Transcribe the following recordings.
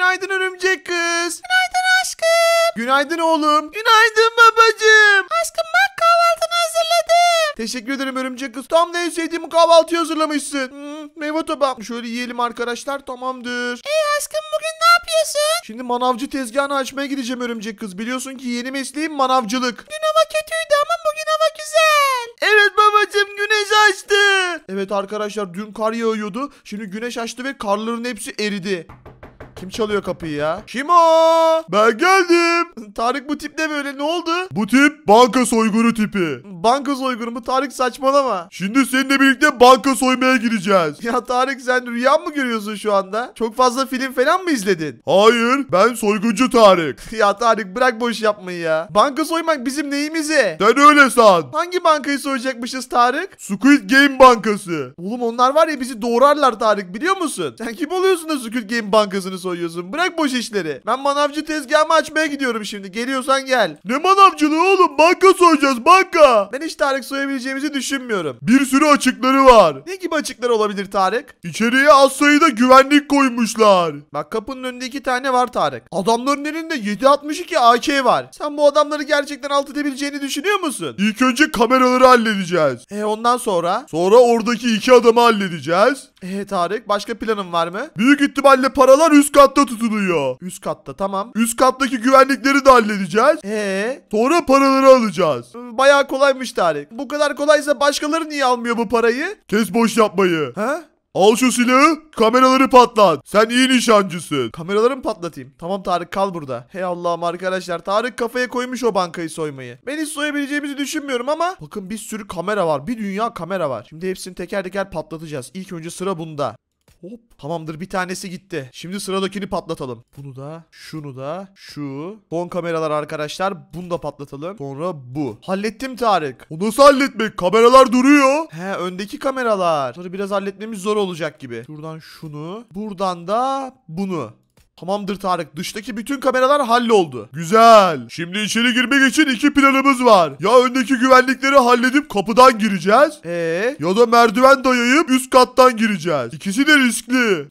Günaydın örümcek kız. Günaydın aşkım. Günaydın oğlum. Günaydın babacığım. Aşkım bak kahvaltını hazırladım. Teşekkür ederim örümcek kız. Tam da en sevdiğim kahvaltıyı hazırlamışsın. Meyve tabağı. Şöyle yiyelim arkadaşlar, tamamdır. Aşkım bugün ne yapıyorsun? Şimdi manavcı tezgahını açmaya gideceğim örümcek kız. Biliyorsun ki yeni mesleğim manavcılık. Dün hava kötüydü ama bugün hava güzel. Evet babacığım, güneş açtı. Evet arkadaşlar, dün kar yağıyordu. Şimdi güneş açtı ve karların hepsi eridi. Kim çalıyor kapıyı ya? Kim o? Ben geldim. Tarık, bu tip ne böyle, ne oldu? Bu tip banka soygunu tipi. Banka soygunu mu Tarık, saçmalama. Şimdi seninle birlikte banka soymaya gireceğiz. Ya Tarık, sen rüya mı görüyorsun şu anda? Çok fazla film falan mı izledin? Hayır, ben soyguncu Tarık. Ya Tarık, bırak boş yapmayı ya. Banka soymak bizim neyimize? Sen öyle san. Hangi bankayı soyacakmışız Tarık? Squid Game Bankası. Oğlum onlar var ya, bizi doğrarlar Tarık, biliyor musun? Sen kim oluyorsun da Squid Game Bankası'nı soyuyorsun? Bırak boş işleri. Ben manavcı tezgahımı açmaya gidiyorum şimdi. Geliyorsan gel. Ne manavcılığı oğlum? Banka soyacağız, banka. Ben hiç Tarık soyabileceğimizi düşünmüyorum. Bir sürü açıkları var. Ne gibi açıklar olabilir Tarık? İçeriye az sayıda güvenlik koymuşlar. Bak, kapının önünde 2 tane var Tarık. Adamların elinde 7.62 AK var. Sen bu adamları gerçekten alt edebileceğini düşünüyor musun? İlk önce kameraları halledeceğiz. Ondan sonra? Sonra oradaki 2 adamı halledeceğiz. Tarık, başka planın var mı? Büyük ihtimalle paralar üst katta tutuluyor. Üst katta, tamam. Üst kattaki güvenlikleri de halledeceğiz. Sonra paraları alacağız. Bayağı kolaymış Tarık. Bu kadar kolaysa başkaları niye almıyor bu parayı? Kes boş yapmayı. Ha? Al şu silahı, kameraları patlat. Sen iyi nişancısın. Kameraları mı patlatayım? Tamam Tarık, kal burada. Hey Allah'ım arkadaşlar, Tarık kafaya koymuş o bankayı soymayı. Ben hiç soyabileceğimizi düşünmüyorum ama bakın, bir sürü kamera var. Bir dünya kamera var. Şimdi hepsini teker teker patlatacağız. İlk önce sıra bunda. Hop, tamamdır, bir tanesi gitti. Şimdi sıradakini patlatalım. Bunu da, şunu da, şu. Son kameralar arkadaşlar, bunu da patlatalım. Sonra bu. Hallettim Tarık. O nasıl halletmek? Kameralar duruyor. Öndeki kameralar. Bunları biraz halletmemiz zor olacak gibi. Şuradan şunu, buradan da bunu. Tamamdır Tarık. Dıştaki bütün kameralar halloldu. Güzel. Şimdi içeri girmek için 2 planımız var. Ya öndeki güvenlikleri halledip kapıdan gireceğiz. Ya da merdiven dayayıp üst kattan gireceğiz. İkisi de riskli.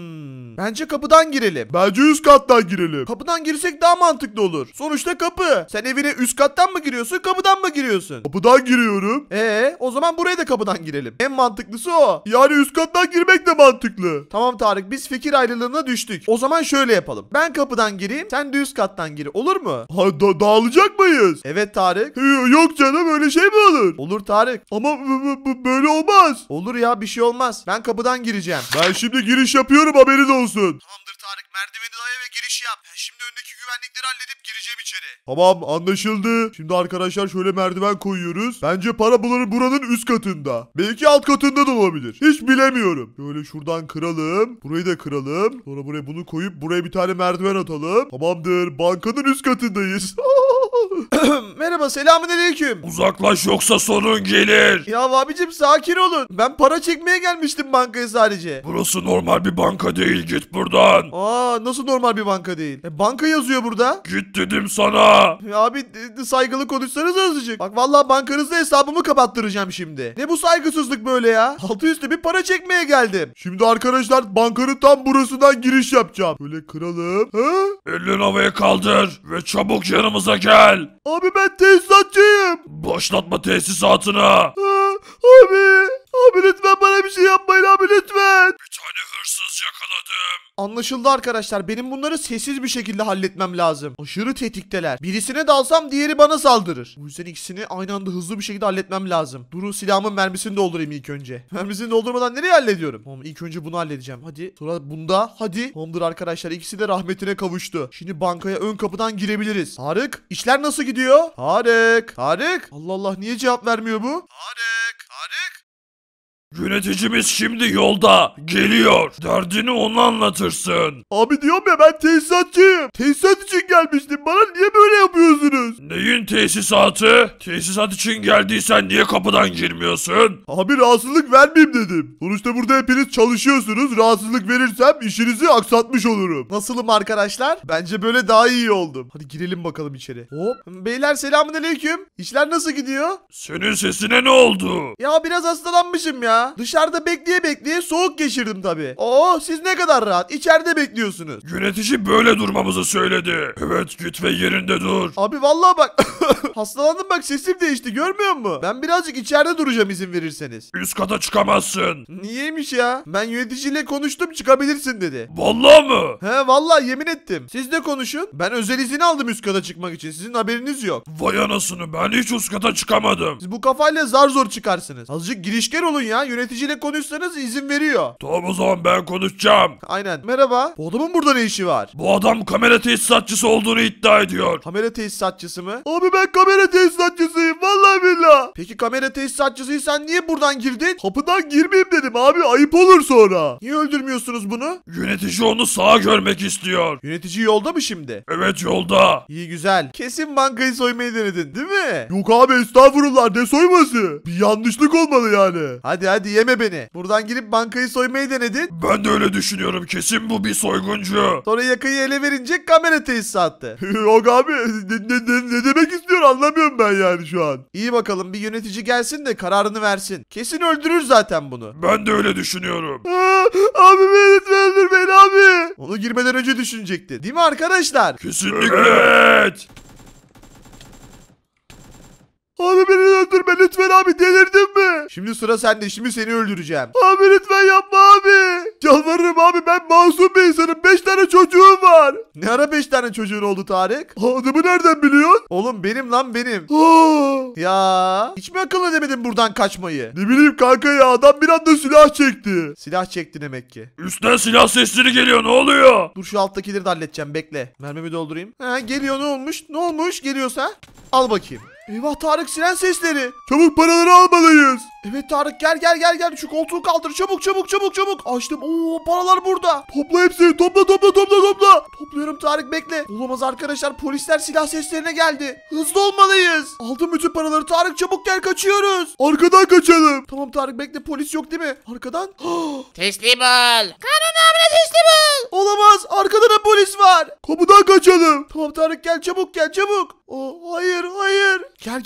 Bence kapıdan girelim. Bence üst kattan girelim. Kapıdan girsek daha mantıklı olur. Sonuçta kapı. Sen evine üst kattan mı giriyorsun, kapıdan mı giriyorsun? Kapıdan giriyorum. O zaman buraya da kapıdan girelim. En mantıklısı o. Yani üst kattan girmek de mantıklı. Tamam Tarık, biz fikir ayrılığına düştük. O zaman şöyle yapalım. Ben kapıdan gireyim, sen de üst kattan gir. Olur mu? Dağılacak mıyız? Evet Tarık. Yok canım, öyle şey mi olur? Olur Tarık. Ama böyle olmaz. Olur ya, bir şey olmaz. Ben kapıdan gireceğim. Ben şimdi giriş yapıyorum, haberin olsun. Tamamdır Tarık, merdiveni daya ve giriş yap. Şimdi öndeki güvenlikleri halledip gireceğim içeri. Tamam, anlaşıldı. Şimdi arkadaşlar şöyle merdiven koyuyoruz. Bence para buranın üst katında. Belki alt katında da olabilir. Hiç bilemiyorum. Böyle şuradan kıralım. Burayı da kıralım. Sonra buraya bunu koyup buraya bir tane merdiven atalım. Tamamdır. Bankanın üst katındayız. Merhaba, selamünaleyküm. Uzaklaş yoksa sorun gelir. Ya abicim, sakin olun. Ben para çekmeye gelmiştim bankaya sadece. Burası normal bir banka değil, git buradan. Nasıl normal bir banka değil? Banka yazıyor burada. Git dedim sana. Ya abi, saygılı konuşsanız azıcık. Bak vallahi bankanızda hesabımı kapattıracağım şimdi. Ne bu saygısızlık böyle ya? Altı üstü bir para çekmeye geldim. Şimdi arkadaşlar bankanın tam burasından giriş yapacağım. Böyle kıralım. Ellerini havaya kaldır ve çabuk yanımıza gel. Abi ben tesisatçıyım. Başlatma tesisatını. Abi lütfen bana bir şey yapmayın abi, lütfen. Bir tane hırsız yakaladım. Anlaşıldı arkadaşlar. Benim bunları sessiz bir şekilde halletmem lazım. Aşırı tetikteler. Birisine dalsam diğeri bana saldırır. Bu yüzden ikisini aynı anda hızlı bir şekilde halletmem lazım. Durun, silahımın mermisini doldurayım ilk önce. Mermisini doldurmadan nereye hallediyorum? Tamam, ilk önce bunu halledeceğim. Hadi. Sonra bunda. Hadi. Tamamdır arkadaşlar. İkisi de rahmetine kavuştu. Şimdi bankaya ön kapıdan girebiliriz. Tarık, işler nasıl gidiyor? Tarık. Allah Allah, niye cevap vermiyor bu? Tarık. Yöneticimiz şimdi yolda. Geliyor. Derdini ona anlatırsın. Abi diyorum ya, ben tesisatçıyım. Tesisat için gelmiştim. Bana niye böyle yapıyorsunuz? Neyin tesisatı? Tesisat için geldiysen niye kapıdan girmiyorsun? Abi rahatsızlık vermeyeyim dedim. Sonuçta burada hepiniz çalışıyorsunuz. Rahatsızlık verirsem işinizi aksatmış olurum. Nasılım arkadaşlar? Bence böyle daha iyi oldum. Hadi girelim bakalım içeri. Hop. Beyler, selamünaleyküm. İşler nasıl gidiyor? Senin sesine ne oldu? Ya biraz hastalanmışım ya. ya. Dışarıda bekleye bekleye soğuk geçirdim tabii. Oo, siz ne kadar rahat. İçeride bekliyorsunuz. Yönetici böyle durmamızı söyledi. Evet, git ve yerinde dur. Abi vallahi bak hastalandım, bak sesim değişti, görmüyor musun? Ben birazcık içeride duracağım izin verirseniz. Üst kata çıkamazsın. Niyeymiş ya? Ben yöneticiyle konuştum, çıkabilirsin dedi. Vallahi mı? He vallahi yemin ettim. Siz de konuşun. Ben özel izin aldım üst kata çıkmak için. Sizin haberiniz yok. Vay anasını, ben hiç üst kata çıkamadım. Siz bu kafayla zar zor çıkarsınız. Azıcık girişken olun ya. Yöneticiyle konuşsanız izin veriyor. Tamam, o zaman ben konuşacağım. Aynen. Merhaba. Bu adamın burada ne işi var? Bu adam kamera tesisatçısı olduğunu iddia ediyor. Kamera tesisatçısı mı? Abi ben kamera tesisatçısıyım, vallahi billah. Peki kamera tesisatçısıysan niye buradan girdin? Kapıdan girmeyeyim dedim abi, ayıp olur sonra. Niye öldürmüyorsunuz bunu? Yönetici onu sağa görmek istiyor. Yönetici yolda mı şimdi? Evet, yolda. İyi güzel. Kesin bankayı soymayı denedin değil mi? Yok abi, estağfurullah, ne soyması? Bir yanlışlık olmalı yani. Hadi yeme beni. Buradan girip bankayı soymayı denedin. Ben de öyle düşünüyorum, kesin bu bir soyguncu. Sonra yakayı ele verince kamera tesisattı. Yok abi, ne demek istiyor anlamıyorum ben yani şu an. İyi bakalım, bir yönetici gelsin de kararını versin. Kesin öldürür zaten bunu. Ben de öyle düşünüyorum. Abi beni lütfen öldürmeyin abi. Onu girmeden önce düşünecekti. Değil mi arkadaşlar? Kesinlikle. Evet. Abi beni öldürme lütfen abi, delirdin mi? Şimdi sıra sende, şimdi seni öldüreceğim. Abi lütfen yapma abi. Yalvarırım abi, ben masum bir insanım. 5 tane çocuğum var. Ne ara 5 tane çocuğun oldu Tarık? Adımı nereden biliyorsun? Oğlum benim lan benim. Ya hiç mi akıl edemedin buradan kaçmayı? Ne bileyim kanka ya, adam bir anda silah çekti. Silah çekti demek ki. Üstten silah sesleri geliyor, ne oluyor? Dur şu alttakileri de halledeceğim, bekle. Mermimi doldurayım. Ha geliyor, ne olmuş? Ne olmuş geliyorsa? Al bakayım. Eyvah Tarık, siren sesleri. Çabuk paraları almalıyız. Evet Tarık, gel şu koltuğu kaldır, çabuk. Açtım. Oo, paralar burada. Topla hepsini, topla. Topluyorum Tarık, bekle. Olamaz arkadaşlar, polisler silah seslerine geldi. Hızlı olmalıyız. Aldım bütün paraları Tarık, çabuk gel, kaçıyoruz. Arkadan kaçalım. Tamam Tarık bekle, polis yok değil mi? Arkadan. Teslim ol. Kanun emrine teslim ol. Olamaz, arkada da polis var. Kapıdan kaçalım. Tamam Tarık gel, çabuk. Hayır. Gel.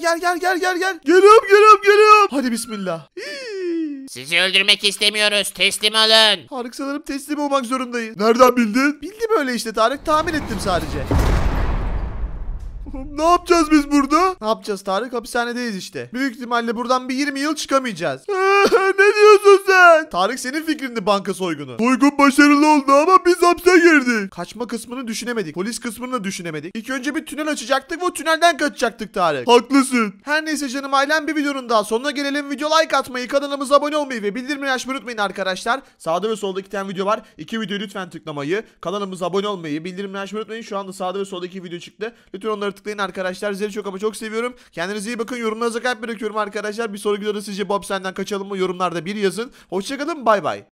Geliyorum. Hadi bismillah. Sizi öldürmek istemiyoruz. Teslim olun. Tarık sanırım teslim olmak zorundayız. Nereden bildin? Bildim öyle işte Tarık, tahmin ettim sadece. Ne yapacağız biz burada? Ne yapacağız Tarık? Hapishanedeyiz işte. Büyük ihtimalle buradan bir 20 yıl çıkamayacağız. Ne diyorsun sen? Tarık, senin fikrindi banka soygunu. Soygun başarılı oldu ama biz hapse girdik. Kaçma kısmını düşünemedik. Polis kısmını da düşünemedik. İlk önce bir tünel açacaktık ve o tünelden kaçacaktık Tarık. Haklısın. Her neyse canım ailem, bir videonun daha sonuna gelelim. Video like atmayı, kanalımıza abone olmayı ve bildirimleri açmayı unutmayın arkadaşlar. Sağda ve solda 2 tane video var. 2 videoyu lütfen tıklamayı, kanalımıza abone olmayı, bildirimleri açmayı unutmayın. Şu anda sağda ve solda 2 video çıktı. Lütfen onları tıklayın arkadaşlar. Sizleri çok ama çok seviyorum. Kendinize iyi bakın. Yorumlarınıza kalp bırakıyorum arkadaşlar. Bir sonraki videoda sizce bu hapishaneden kaçalım mı? Yorumlarda bir yazın. Hoşçakalın. Bay bay.